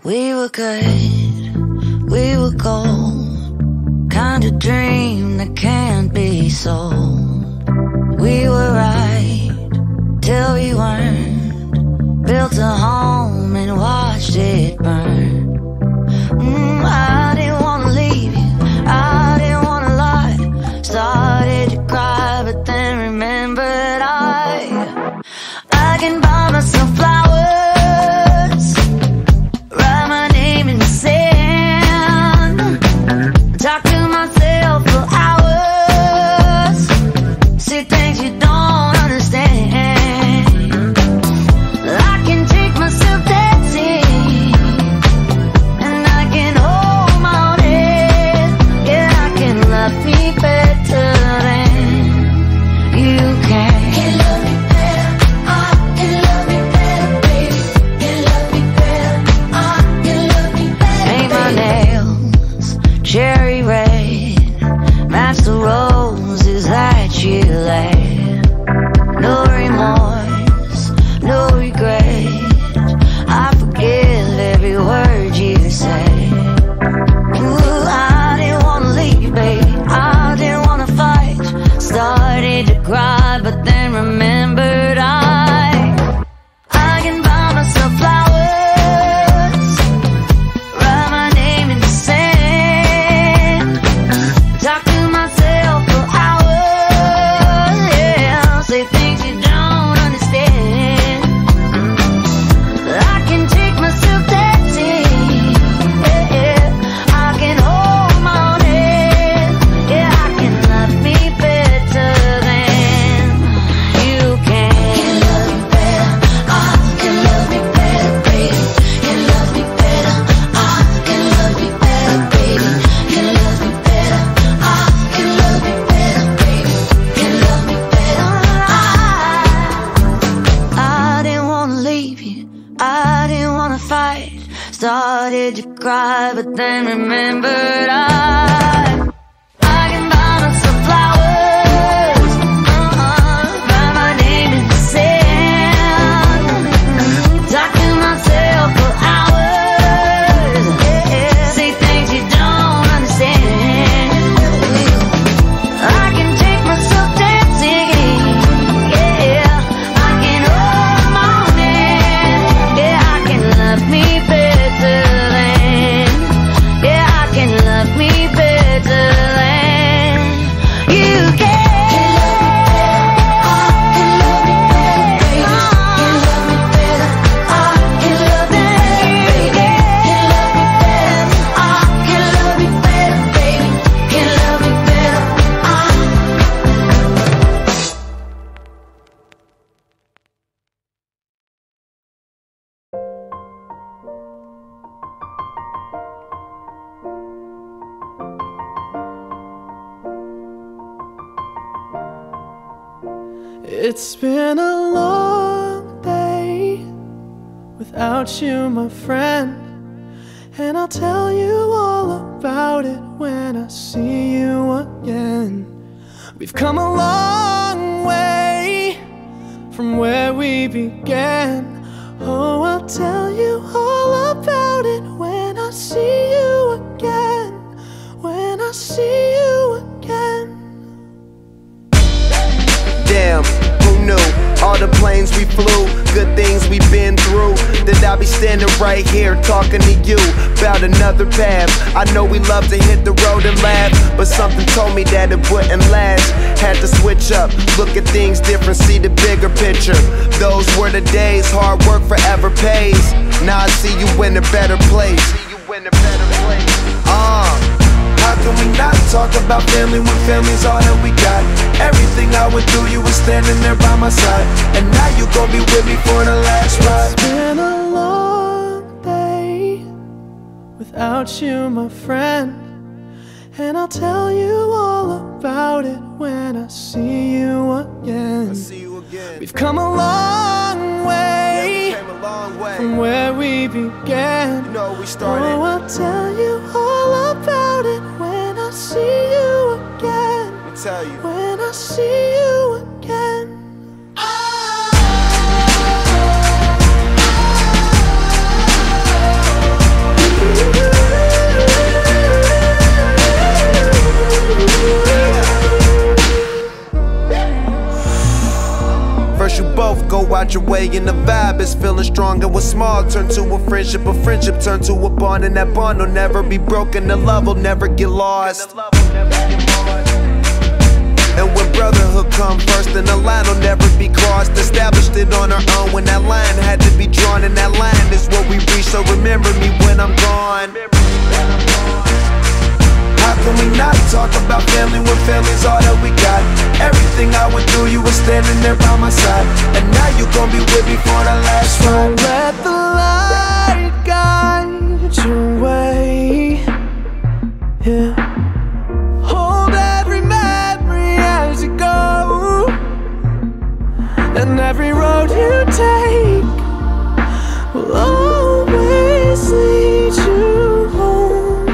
We were good, we were gold, kind of dream that can't be sold. We were right till we weren't, built a home and watched it burn. I didn't wanna leave you, I didn't wanna lie. Started to cry, but then remembered I can buy myself flowers, write my name in the sand, talk to myself for hours, say things you don't understand. I can take myself dancing, and I can hold my own head. Yeah, I can love me better than you can. Cherry red, match the roses that you laid. No remorse, no regret, I forgive every word you say. Ooh, I didn't wanna leave, babe, I didn't wanna fight. Started to cry, but then remembered I can buy myself flowers, write my name in the sand, talk to myself for hours, yeah, say things you don't understand. I can take myself dancing, yeah, I can hold my own head, yeah, I can love me better than you can. Can love me better, I can love me better, baby. Can love me better, I can love me better, baby. Can love me better, I can love me better, baby. Can love me better, I didn't wanna leave you, I didn't wanna fight. Started to cry, but then remembered I can buy myself flowers, write my name in the sand, talk to myself for hours, yeah, say things you don't understand. I can take myself dancing, yeah, I can hold my own hand, yeah, I can love me better than, yeah, I can love me better than you can. It's been a long day without you, my friend, and I'll tell you all about it when I see you again. We've come a long way from where we began. Oh, I'll tell you all about it when I see you again, when I see you again. Damn, who knew? All the planes we flew, good things we've been through, that I'll be standing right here talking to you about another path. I know we love to hit the road and laugh, but something told me that it wouldn't last. Had to switch up, look at things different, see the bigger picture. Those were the days, hard work forever pays. Now I see you in a better place. How can we not talk about family when family's all that we got? Everything I went through, you were standing there by my side, and now you gon' be with me for the last ride. It's been a long day without you, my friend, and I'll tell you all about it when I see you again. We've come a long way, from where we began. You know we started. Oh, I'll tell you all about it when I see you again. Let me tell you. When I see you again. go out your way and the vibe is feeling strong. And what's small turn to a friendship turn to a bond, and that bond will never be broken. The love will never get lost. And when brotherhood come first, then the line will never be crossed. Established it on our own when that line had to be drawn, and that line is what we reach. So remember me when I'm gone. How can we not talk about family when family's all that we got? Everything I went through, you were standing there by my side, and now you gon' be with me for the last ride. Let the light guide your way, yeah. Hold every memory as you go, and every road you take will always lead you home.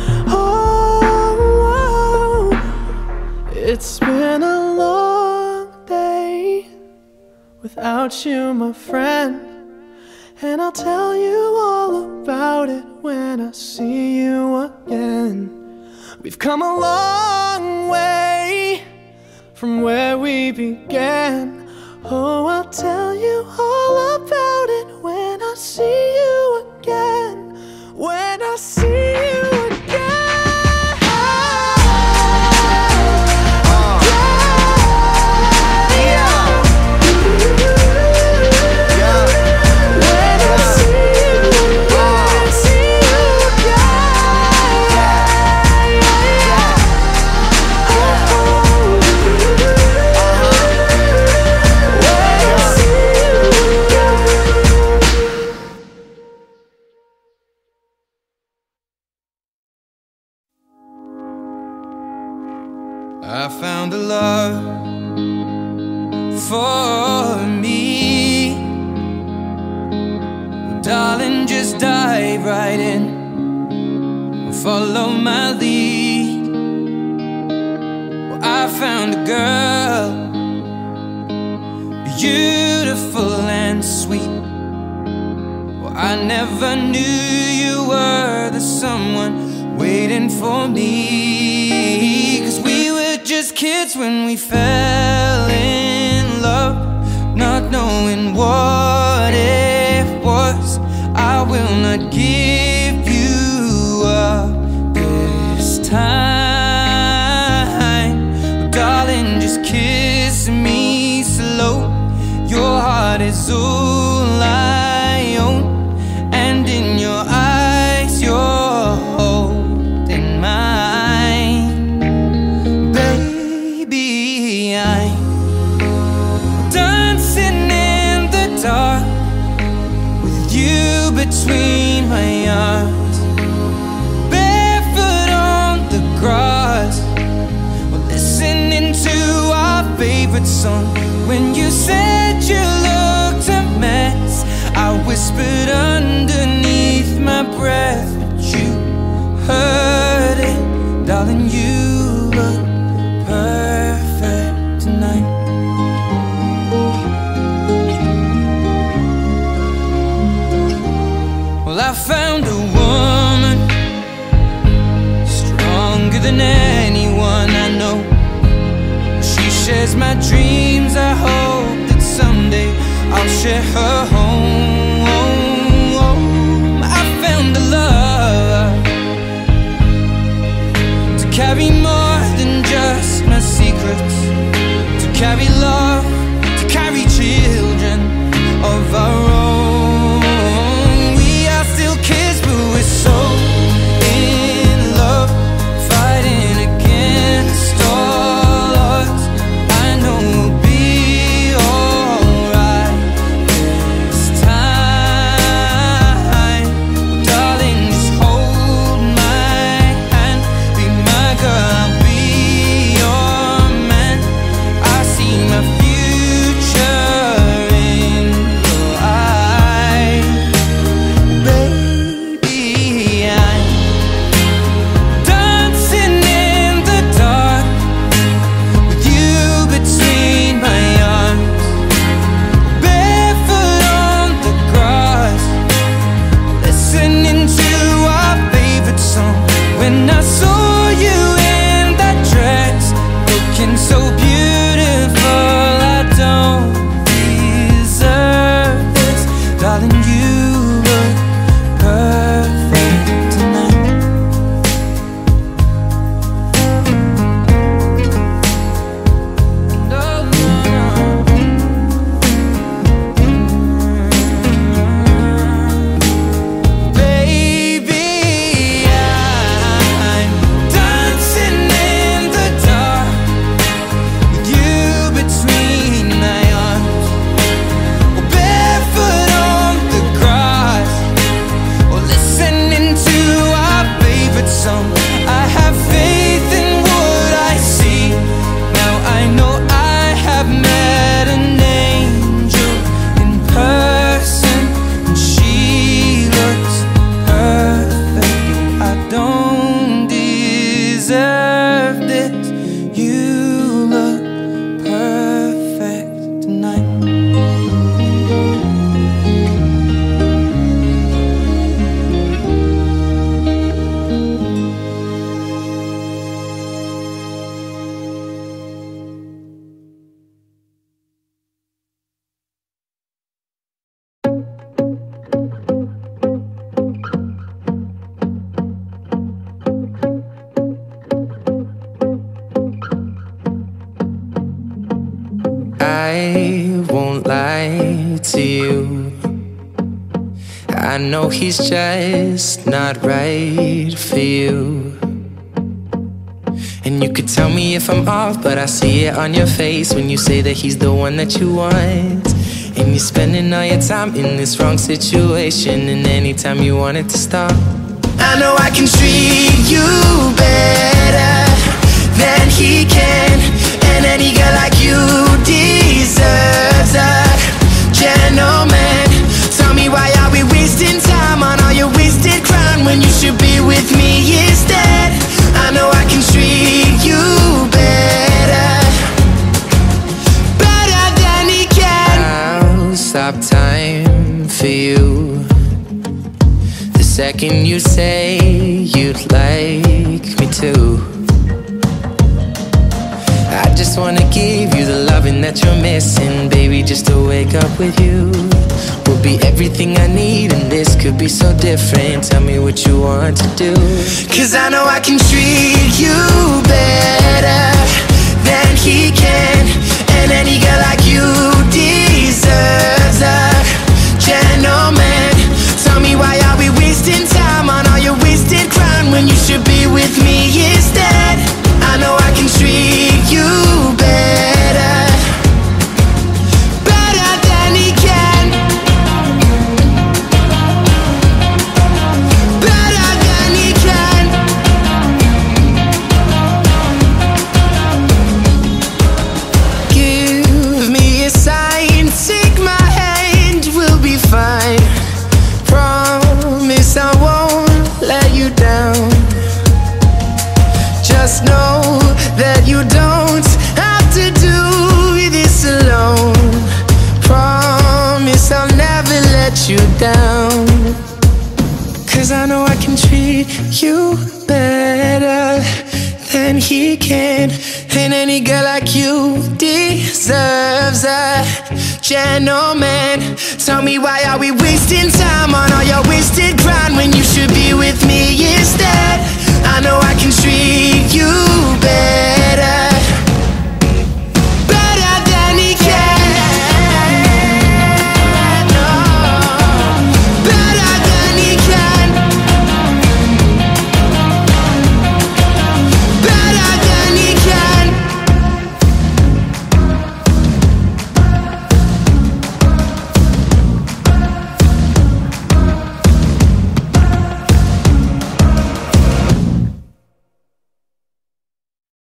Oh, it's been a long day without you, my friend, and I'll tell you all about it when I see you again. We've come a long way from where we began. Oh, I'll tell you all about it when I see you again. When I see you again. I found a love for me. Well, darling, just dive right in and follow my lead. Well, I found a girl, beautiful and sweet. Well, I never knew you were the someone waiting for me. 'Cause we were just kids when we fell in love, not knowing what it was. I will not give you up this time. Oh, darling, just kiss me slow. Your heart is all I own, and in your eyes you're holding mine. Baby, I'm dancing in the dark with you between my arms, barefoot on the grass. We're listening to our favorite song. When you said you looked a mess, I whispered underneath my breath, but you heard it. Darling, you look perfect tonight. Well, I found a woman stronger than anyone I know. She shares my dreams. I hope that someday I'll share her home. I found a love to carry more than just my secrets, to carry love, to carry children of our own. We are still kids, but we're so in love, fighting against all odds. I know we'll be alright this time. Darling, just hold my hand, be my girl, I'll be your man. I see my future I won't lie to you. I know he's just not right for you. And you could tell me if I'm off, but I see it on your face when you say that he's the one that you want. And you're spending all your time in this wrong situation, and anytime you want it to stop, I know I can treat you better than he can. And any girl like you deserves a gentleman. Tell me, why are we wasting time on all your wasted crown when you should be with me instead? I know I can treat you better, better than he can. I'll stop time for you the second you say you'd like me to. I just wanna give you the loving that you're missing, baby. Just to wake up with you will be everything I need, and this could be so different. Tell me what you want to do, 'cause I know I can treat you better than he can. And any girl like you deserves a gentleman. Tell me, why are we wasting time on all your wasted crown when you should be with me instead? I know I can treat you better, better than he can, better than he can. Give me a sign, take my hand, we'll be fine. Promise I won't let you down. Just know that you don't have to do this alone. Promise I'll never let you down, 'cause I know I can treat you better than he can. And any girl like you deserves a gentleman. Tell me, why are we wasting time on all your wasted grind when you should be with me instead?